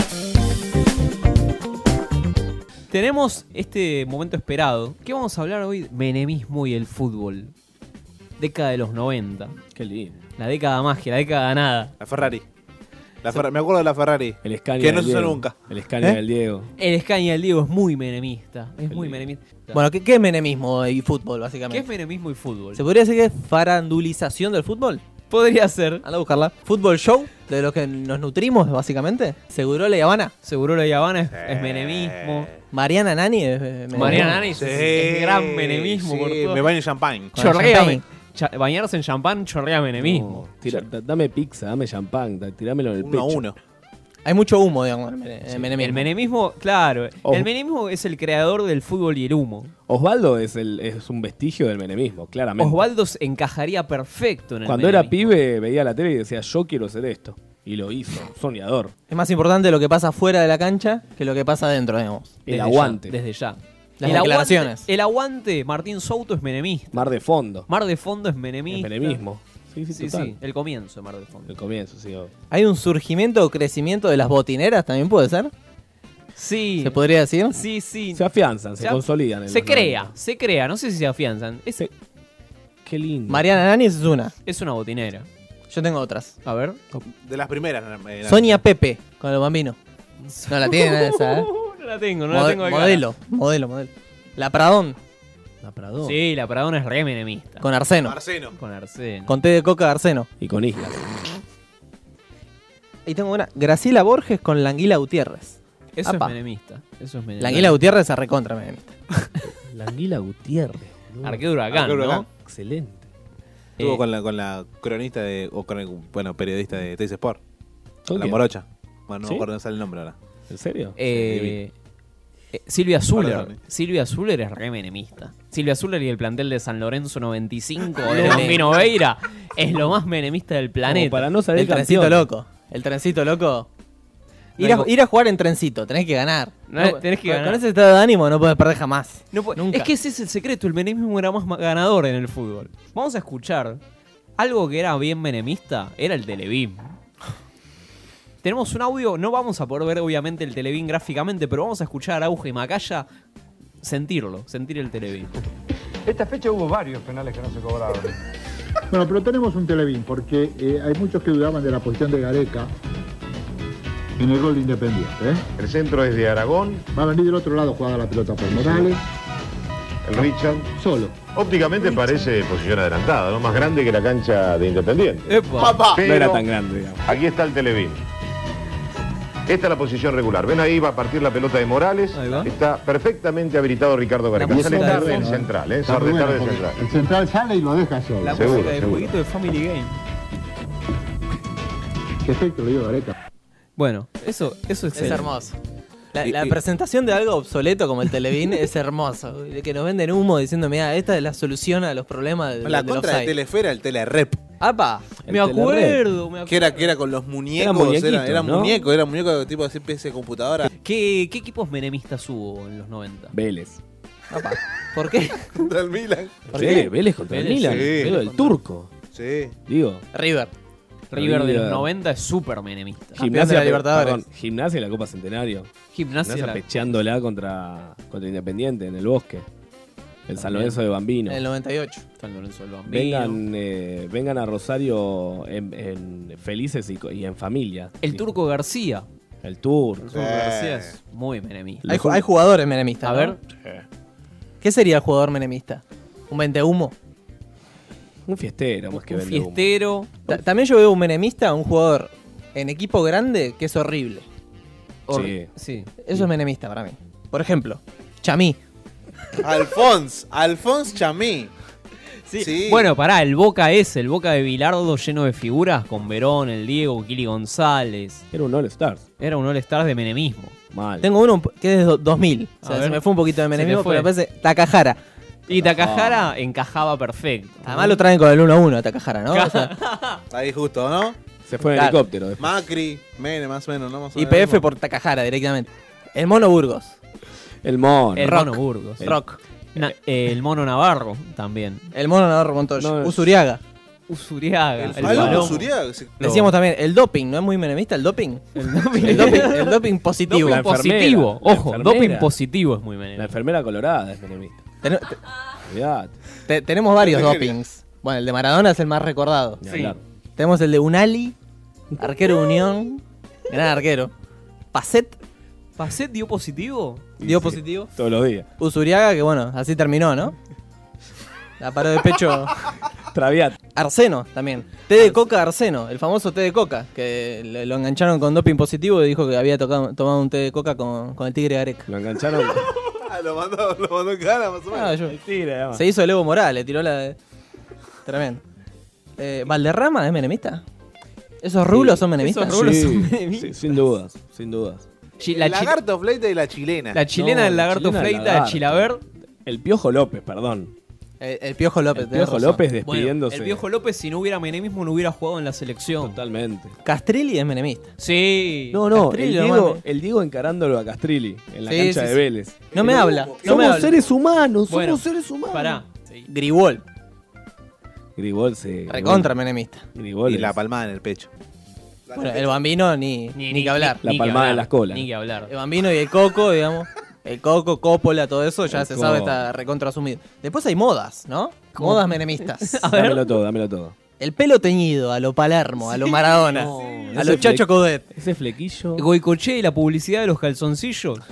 Tenemos este momento esperado. ¿Qué vamos a hablar hoy? Menemismo y el fútbol. Década de los 90. Qué lindo. La década magia, la década nada. La Ferrari. Me acuerdo de la Ferrari. El Scania que no del se usó Diego. nunca. El Scania del Diego. El Scania del Diego es muy menemista. Es muy menemista. Bueno, ¿qué es menemismo y fútbol, ¿Qué básicamente? es menemismo y fútbol? ¿Se podría decir que es farandulización del fútbol? Podría ser. Anda a buscarla. ¿Fútbol show? ¿De lo que nos nutrimos, básicamente? ¿Segurola y Habana? Seguro la Habana es menemismo. ¿Mariana Nani es menemismo? Mariana Nani Sí, es gran menemismo. sí, por todo. me baño en champagne. Con Chorrea. champagne. Bañarse en champán chorrea menemismo. Dame pizza, dame champán, tirámelo en el pecho. 1-1. Hay mucho humo, digamos, en el menemismo. El menemismo, claro. Ojo. El menemismo es el creador del fútbol y el humo. Osvaldo es un vestigio del menemismo, claramente. Osvaldo encajaría perfecto en el Cuando era menemismo. pibe veía la tele y decía, yo quiero ser esto. Y lo hizo, soñador. Es más importante lo que pasa fuera de la cancha que lo que pasa adentro, digamos. El Desde aguante. ya, desde ya. Las declaraciones. El aguante, Martín Souto es menemista. Mar de fondo. Mar de Fondo es El menemista. menemismo. Sí, Sí, total. sí, el comienzo de Mar de Fondo. El comienzo, sí. ¿Hay un surgimiento o crecimiento de las botineras también puede ser? Sí. ¿Se podría decir? Sí, sí. Se afianzan, se Se- consolidan. en Se los crea, 90. se crea. No sé si se afianzan. Qué lindo. Mariana Nani es una. Es una botinera. Yo tengo otras. A ver. De las primeras. Sonia Pepe, con los bambinos. No la tienen esa, ¿eh? No la tengo, no la tengo acá. Modelo. La Pradón, La Pradón. Sí, la Pradona es re menemista. con Arseno. Arseno. Con Arseno. Con té de coca de Arseno. Y con islas. Y tengo una. Graciela Borges con la Anguila Gutiérrez. Eso Apa. es menemista. Eso es menemista. La Anguila Gutiérrez es recontra menemista. La Anguila Gutiérrez. ¿no? Arquero Huracán, Arquero ¿no? Huracán. Excelente. Estuvo con la cronista periodista de Teis Sport. ¿Con La quién? Morocha. Bueno, no ¿Sí? me acuerdo, no sale el nombre ahora. ¿En serio? Silvia Zuller. Hola, Dani. Silvia Zuller es re menemista. Silvia Zuller y el plantel de San Lorenzo 95 de Bambino Veira es lo más menemista del planeta. Como para no salir El trencito campeón. loco. El trencito loco. No hay Ir a jugar en trencito, tenés que ganar. Tenés que ganar. Con ese estado de ánimo no podés perder jamás. Nunca. Es que ese es el secreto, el menemismo era más ganador en el fútbol. Vamos a escuchar algo que era bien menemista, era el Televín. Tenemos un audio, no vamos a poder ver obviamente el Televín gráficamente, pero vamos a escuchar a Auge y Macaya sentir el Televín. Esta fecha hubo varios penales que no se cobraron. Bueno, pero tenemos un Televín, porque hay muchos que dudaban de la posición de Gareca en el gol de Independiente. El centro es de Aragón, Va a venir del otro lado jugada la pelota por Morales, el Richard. solo. Ópticamente parece posición adelantada, ¿no? Más grande que la cancha de Independiente. ¡Epa! No Pero era tan grande, digamos. aquí está el Televín. Esta es la posición regular. Ven ahí, va a partir la pelota de Morales. Ahí va. Está perfectamente habilitado Ricardo Gareca. La Sale música tarde de el fondo, central, Está sale muy tarde bueno, el porque central. el central sale y lo deja solo. La Seguro, música del seguro. jueguito de Family Game. Qué efecto le dio Gareca. Bueno, eso es Es excelente. hermoso. La presentación de algo obsoleto como el Televín es hermoso. De que nos venden humo diciendo, mira, esta es la solución a los problemas de La del contra de offside. Telefera, el Telerep. ¡Apa! El Me acuerdo. Que era con los muñecos. muñequitos, Era ¿no? muñeco de tipo de especie de computadora. ¿Qué equipos menemistas hubo en los 90? Vélez. ¡Apa! ¿Por qué? Contra el Milan. ¿Por Sí, qué? Vélez contra el Vélez, Milan. sí. Vélez del turco. Sí. Digo. River. River de los River. 90 es súper menemista. Campeón de la Libertadores. perdón, Gimnasia y la Copa Centenario. Gimnasia Gimnasia pecheándola contra Independiente en el bosque. El San Lorenzo de Bambino. En el 98. San Lorenzo del Bambino. Vengan a Rosario en felices y en familia. El Turco García. El Turco. El Turco García es muy menemista. Hay jugadores menemistas. A ¿no? ver. ¿Qué sería el jugador menemista? ¿Un ventehumo? Un fiestero más que Un vende humo. fiestero. También yo veo un menemista, un jugador en equipo grande que es horrible. Sí. Sí. Eso es menemista para mí. Por ejemplo, Chamí. Alphonse Chamí. Sí. Bueno, pará, el Boca de Bilardo lleno de figuras, con Verón, el Diego, Kili González. Era un All-Stars. Era un All-Stars de menemismo. Mal. Tengo uno que es de 2000. O A sea, ver. se me fue un poquito de Se te menemismo, fue. pero me parece Takahara. Y Takahara encajaba perfecto. Además lo traen con el 1-1 a Takahara, ¿no? O sea, Ahí justo, ¿no? Se fue en Claro. helicóptero después. Macri, Mene, más o menos, ¿no? Más o menos. YPF por Takahara directamente. El Mono Burgos. El Mono. El Rock. Mono Burgos. Rock. El Mono Navarro también. El Mono Navarro Montoya. No, Usuriaga. Usuriaga. El El Palomo. Palomo. Usuriaga. Decíamos también, el doping, ¿no es muy menemista el doping? El doping positivo. Doping La positivo. enfermera, la Ojo, enfermera. doping positivo es muy La menemista. enfermera colorada es menemista. Olvidate. Tenemos varios dopings. Bueno, el de Maradona es el más recordado. Ni Sí. hablar. Tenemos el de Unali, arquero de Unión, gran arquero. Pacet ¿Pacet dio positivo? dio Sí, positivo. todos los días. Usuriaga, que bueno, así terminó, ¿no? La paró de pecho. Traviat. Arseno también. Té de coca Arseno, el famoso té de coca, que lo engancharon con doping positivo y dijo que había tomado un té de coca con el Tigre Gareca. Lo engancharon. Lo mandó en cara, más o menos. Ah, yo- El tigre, además. se hizo el Evo Morales, tiró la de... Tremendo. ¿Valderrama es menemista? ¿Esos rulos son menemistas? Esos rulos Sí, son menemistas. sí, sin dudas, sin dudas. La, El lagarto Fleita y la chilena. la chilena No, del la lagarto chilena del Fleita, de lagarto. Chilaver. El Piojo López, perdón. El Piojo López. El tenés Piojo razón. López Bueno, despidiéndose. el Piojo López, si no hubiera menemismo, no hubiera jugado en la selección. Totalmente. Castrilli es menemista. Sí. No, el Castrilli, Diego, hermano. el Diego encarándolo a Castrilli en la Sí, cancha sí, de sí. Vélez. No me habla. No me Somos habla. seres humanos, Bueno, somos seres humanos. Pará. Sí. Gribol, Gribol se. recontra menemista. Gribol Y es la palmada en el pecho. Bueno, el Bambino ni que hablar. La ni que palmada hablar, en las colas. Ni que hablar. El Bambino y el Coco, digamos. El Coco, Coppola, todo eso ya El se sabe, Coco. está recontra asumido. Después hay modas, ¿no? Modas menemistas. Dámelo todo, dámelo todo. El pelo teñido, a lo Palermo, a lo Maradona, No. a lo Chacho Coudet. Ese flequillo. Goicoche y la publicidad de los calzoncillos.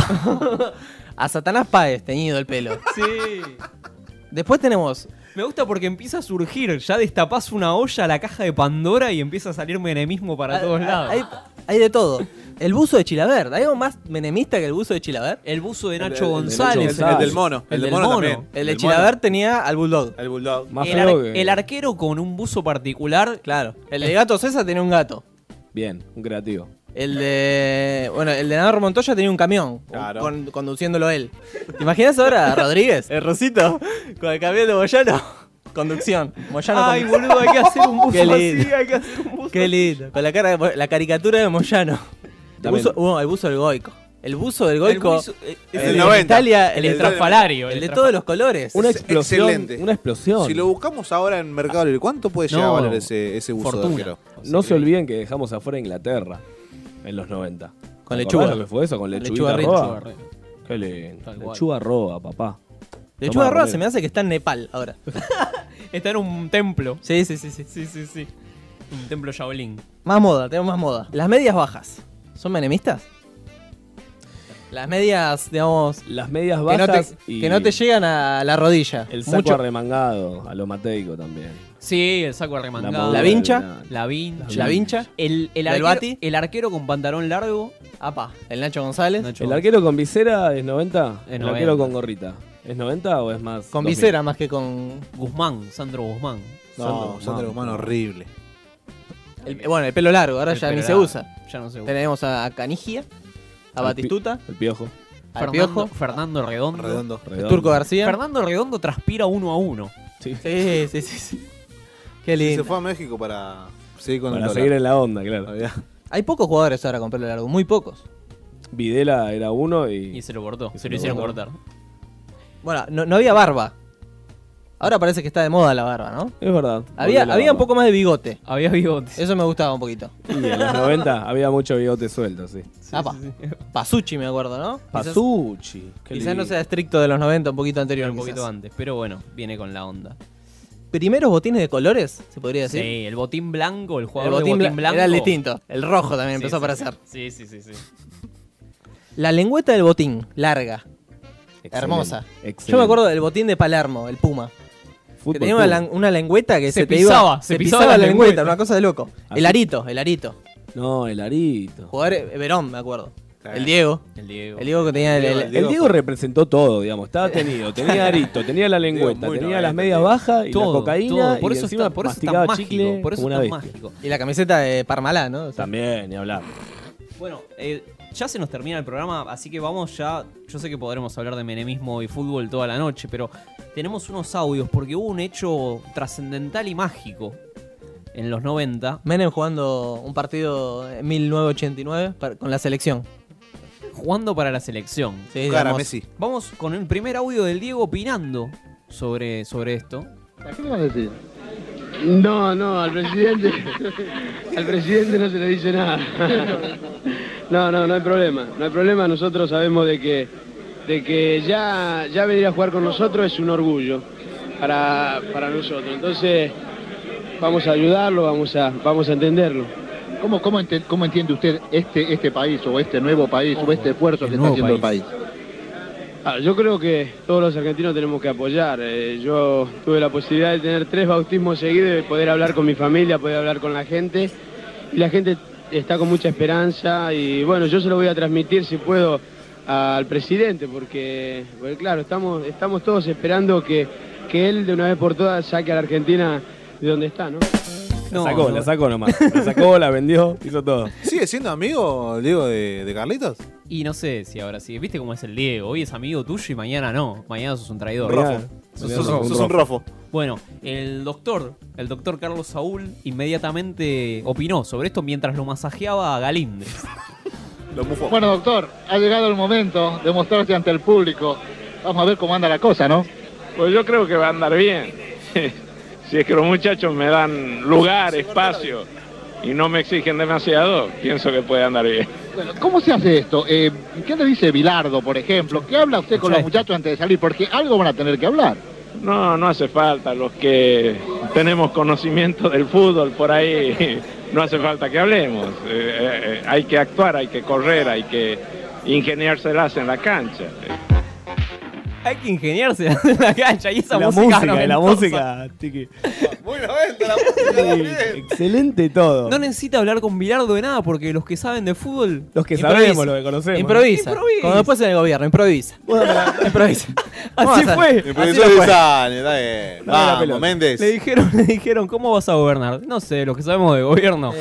A Satanás Páez, teñido el pelo. Sí. Después tenemos Me gusta porque empieza a surgir. Ya destapás una olla a la caja de Pandora y empieza a salir menemismo para todos lados. Hay de todo. El buzo de Chilavert. ¿Hay algo más menemista que el buzo de Chilavert? El buzo de Nacho de Nacho González. González. El del mono. El El del del mono mono. también. El de del Chilavert tenía al Bulldog. mono. El bulldog. Más El, feo que. el arquero con un buzo particular. Claro. El de Gato César tenía un gato. Bien, un creativo. El de. Bueno, el de Navarro Montoya tenía un camión. Claro. Conduciéndolo él. ¿Te imaginas ahora a Rodríguez? El Rosito. Con el camión de Moyano. Conducción. Moyano Ay, con- boludo, hay que hacer un buzo Qué lindo. así. Hay que hacer un buzo. Qué lindo. Con la cara la caricatura de Moyano. El También. buzo, el buzo del Goico. El buzo del Goico. buzo, Es el el de 90. Italia, El de- estrafalario. el de todos los colores. Una Es explosión. excelente. Una explosión. Si lo buscamos ahora en Mercado Libre, ¿cuánto puede llegar No, a valer ese buzo fortuna. de arquero? No se olviden que dejamos afuera Inglaterra en los 90. Con ¿Te lechuga. acordás lo que fue eso? Con Lechuga lechuga Ritz. roa. Qué lindo. Tal cual. Lechuga roa, papá. Lechuga Tomá, Roa ponele. se me hace que está en Nepal ahora. Está en un templo. Sí. Sí, sí, sí. Un templo Shaolin. Más moda, tenemos más moda. Las medias bajas. ¿Son menemistas? Las medias, digamos, Las medias que bajas y que no te llegan a la rodilla. el saco arremangado, a lo mateico también. Sí, el saco arremangado. modula La vincha. del- La vincha. La vincha. El ¿Del Bati? arquero con pantalón largo. Apa, el Nacho González. Nacho. ¿El arquero con visera es 90? Es ¿El 90. arquero con gorrita? ¿Es 90 o es más? Con 2000? visera más que con. Guzmán, Sandro Guzmán. No, Sandro Guzmán horrible. Bueno, el pelo largo, ahora El ya ni pelo se largo. usa. Ya no se usa. Tenemos a Canigia, a Al Batistuta, El piojo. al Fernando, Piojo, Fernando Redondo. Redondo. el Redondo. Turco García. Fernando Redondo transpira 1-1. Sí. Sí. Qué Y se lindo. fue a México para seguir con Para el seguir en la onda, claro. dólar. Hay pocos jugadores ahora con pelo largo, muy pocos. Videla era uno y. Y se lo cortó. Y Se lo hicieron cortar. Bueno, no había barba. Ahora parece que está de moda la barba, ¿no? Es verdad. Había Volvió la un barba. poco más de bigote. Había bigotes. Eso me gustaba un poquito. Y en los 90 había mucho bigote suelto, sí. Apa. Pasucci me acuerdo, ¿no? Pasucci. Quizás no sea estricto de los 90, un poquito anterior. Un poquito quizás. antes. Pero bueno, viene con la onda. Primeros botines de colores, se podría decir. Sí, el botín blanco, el El jugador botín, de botín blanco. era el distinto. El rojo también Sí, empezó a sí, aparecer. Sí. La lengüeta del botín, larga, Excelente, hermosa. excelente. Yo me acuerdo del botín de Palermo, el Puma. Fútbol Que tenía puro. una lengüeta que Se se, te pisaba, iba. se Se pisaba pisaba la la lengüeta. lengüeta, una cosa de loco. Así. El arito. No, el arito. Jugador Verón, me acuerdo. Claro. El Diego. El Diego. El Diego que tenía El Diego representó todo, digamos. Estaba tenido, tenía arito, tenía la lengüeta, muy tenía 90, las medias Diego. bajas y Todo, la cocaína. todo. Por y eso encima está, por eso está masticaba mágico. chicle Por eso como está una bestia. mágico. Y la camiseta de Parmalá, ¿no? O sea, También, ni hablar. Bueno, ya se nos termina el programa, así que vamos ya. Yo sé que podremos hablar de menemismo y fútbol toda la noche, pero tenemos unos audios porque hubo un hecho trascendental y mágico en los 90. Menem jugando un partido en 1989 con la selección. Jugando para la selección. Sí, Cara, digamos, Messi. Vamos con el primer audio del Diego opinando sobre esto. ¿Qué le van a decir? No, al presidente no se le dice nada. No hay problema, nosotros sabemos de que ya venir a jugar con nosotros es un orgullo para nosotros, entonces vamos a ayudarlo, vamos a entenderlo. ¿Cómo entiende usted este país o este nuevo país o este esfuerzo que está haciendo el país? Yo creo que todos los argentinos tenemos que apoyar. Yo tuve la posibilidad de tener 3 bautismos seguidos, de poder hablar con mi familia, poder hablar con la gente. Y la gente está con mucha esperanza y bueno, yo se lo voy a transmitir si puedo al presidente, porque claro, estamos todos esperando que él de una vez por todas saque a la Argentina de donde está, ¿no? La sacó nomás. La sacó, la vendió, hizo todo. ¿Sigue siendo amigo, Diego, de Carlitos? Y no sé si ahora sí. ¿Viste cómo es el Diego? Hoy es amigo tuyo y mañana no. Mañana sos un traidor. Rofo. Sos un rofo. Bueno, el doctor Carlos Saúl inmediatamente opinó sobre esto mientras lo masajeaba a Galíndez. Lo mufó. Bueno, doctor, ha llegado el momento de mostrarse ante el público. Vamos a ver cómo anda la cosa, ¿no? Pues yo creo que va a andar bien. Si es que los muchachos me dan lugar, espacio y no me exigen demasiado, pienso que puede andar bien. Bueno, ¿cómo se hace esto? ¿Qué le dice Bilardo, por ejemplo? ¿Qué habla usted con los muchachos antes de salir? Porque algo van a tener que hablar. No hace falta. Los que tenemos conocimiento del fútbol por ahí, no hace falta que hablemos. Hay que actuar, hay que correr, hay que ingeniárselas en la cancha. Hay que ingeniarse en la cancha y esa música la música, Tiki. Muy 90 la música. Excelente todo. No necesita hablar con Bilardo de nada porque los que saben de fútbol... Los que sabemos, los que conocemos. Improvisa. Como después en el gobierno, improvisa. Improvisa. Así fue. Improvisó de años, vamos, Méndez. Le dijeron, ¿cómo vas a gobernar? No sé, los que sabemos de gobierno.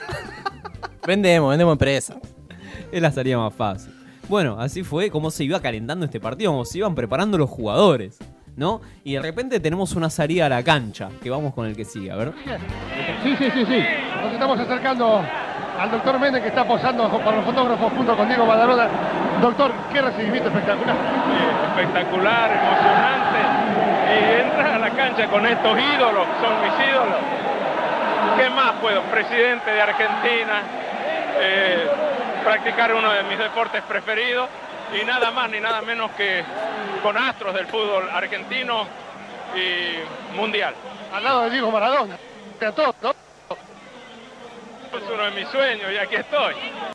Vendemos empresas. Es la salida más fácil. Bueno, así fue como se iba calentando este partido, como se iban preparando los jugadores, ¿no? Y de repente tenemos una salida a la cancha, que vamos con el que sigue, a ver. Sí. Nos estamos acercando al doctor Méndez, que está posando para los fotógrafos junto con Diego Maradona. Doctor, qué recibimiento espectacular. Sí, espectacular, emocionante. Y entrar a la cancha con estos ídolos, son mis ídolos. ¿Qué más puedo? Presidente de Argentina, practicar uno de mis deportes preferidos y nada más ni nada menos que con astros del fútbol argentino y mundial. Al lado de Diego Maradona. A todos, ¿no? Es uno de mis sueños y aquí estoy.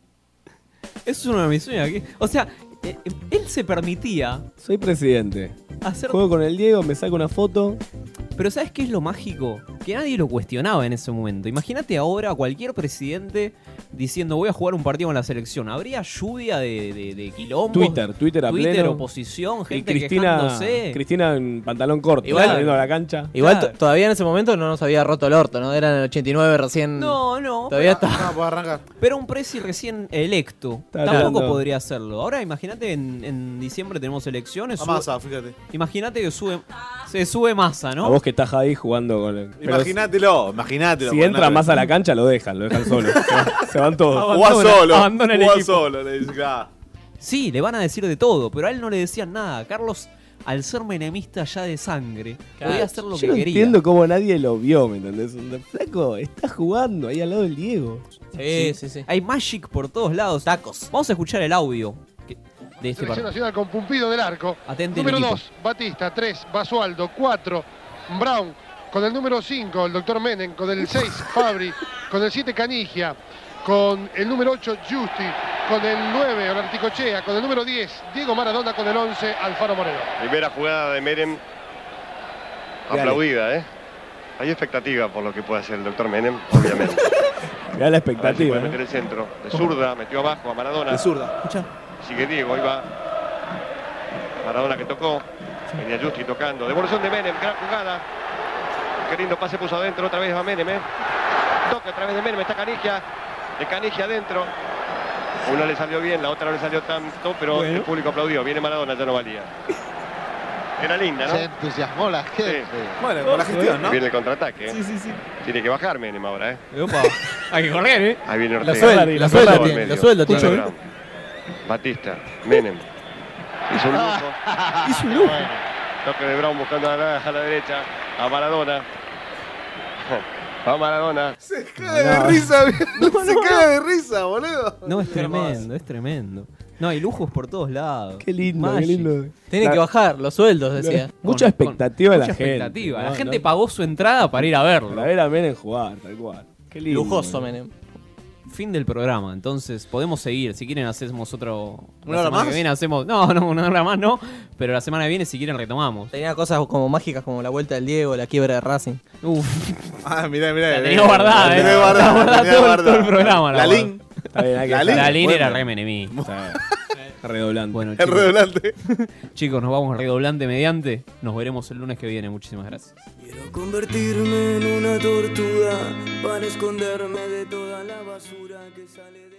Es uno de mis sueños aquí. O sea, él se permitía... Soy presidente. Hacer... Juego con el Diego, me saco una foto. Pero ¿sabes qué es lo mágico? Que nadie lo cuestionaba en ese momento. Imagínate ahora a cualquier presidente diciendo voy a jugar un partido con la selección. Habría lluvia de quilombos. Twitter a pleno. Oposición, gente y quejándose. Cristina en pantalón corto, igual, saliendo a la cancha. Igual todavía en ese momento no nos había roto el orto, ¿no? Era en el 89 recién. No. Todavía está. No, puedo arrancar. Pero un presi recién electo tampoco podría hacerlo. Ahora imagínate en diciembre tenemos elecciones. Massa, fíjate. Imagínate que se sube Massa, ¿no? A vos que estás ahí jugando con el... Imagínatelo. Si entra Massa a la cancha, lo dejan solo. Se van todos. Abandona el equipo. Solo, le dice, Sí, le van a decir de todo, pero a él no le decían nada. Carlos, al ser menemista ya de sangre, podía hacer lo que Yo no quería. entiendo cómo nadie lo vio, ¿me entendés? El flaco está jugando ahí al lado del Diego. Sí. Hay magic por todos lados. Tacos. Vamos a escuchar el audio de este Selección partido. Nacional con Pumpido del arco. Atente el Número equipo. 2, Batista. 3, Basualdo. 4, Brown. Con el número 5, el doctor Menem. Con el 6, Fabri. Con el 7, Canigia. Con el número 8, Justi. Con el 9, Olarticochea. Con el número 10, Diego Maradona. Con el 11, Alfaro Moreno. Primera jugada de Menem. Aplaudida, ¿eh? Hay expectativa por lo que puede hacer el doctor Menem, obviamente. Mirá la expectativa. Puede meter el centro. De zurda, metió abajo a Maradona. De zurda. Escucha. Sigue Diego, ahí va. Maradona que tocó. Venía Justi tocando. Devolución de Menem, gran jugada. Qué lindo pase puso adentro, otra vez va Menem, Toca a través de Menem, está Canigia. De Canigia adentro. Una le salió bien, la otra no le salió tanto, pero el público aplaudió. Viene Maradona, ya no valía. Era linda, ¿no? Se entusiasmó la gente. Sí. Bueno, con la gestión, ¿no? Viene el contraataque, Sí. Tiene que bajar Menem ahora, Opa, hay que correr, Ahí viene Lo Ortega. sueldo tiene. Brown. Batista, Menem. Hizo un lujo. Toque de Brown buscando a la derecha. A Maradona. Vamos Maradona. Se cae de risa, se cae de risa, boludo. No, es tremendo, es tremendo. No, hay lujos por todos lados. Qué lindo, Magic. qué lindo. Tiene que bajar los sueldos, decía. Mucha expectativa de la mucha gente. expectativa. La No, gente no. pagó su entrada para ir a verlo. Para ver a Menem jugar, tal cual. Qué lindo. Lujoso, Menem. Fin del programa, entonces podemos seguir. Si quieren hacemos otro. ¿Una la hora semana más? que viene hacemos. No, una hora más no. Pero la semana que viene, si quieren, retomamos. Tenía cosas como mágicas como la vuelta del Diego, la quiebra de Racing. Uf, Ah, mirá, mirá. la tenía guardada, La eh. tenía guardada, La guardada tenía todo guardada. el programa. La guardé. Lin. Está bien, hay que La estar. La línea era Bueno. re menemista. Está redoblante. Bueno, El chicos, redoblante. chicos, nos vamos redoblante mediante. Nos veremos el lunes que viene. Muchísimas gracias. Quiero convertirme en una tortuga para esconderme de toda la basura que sale de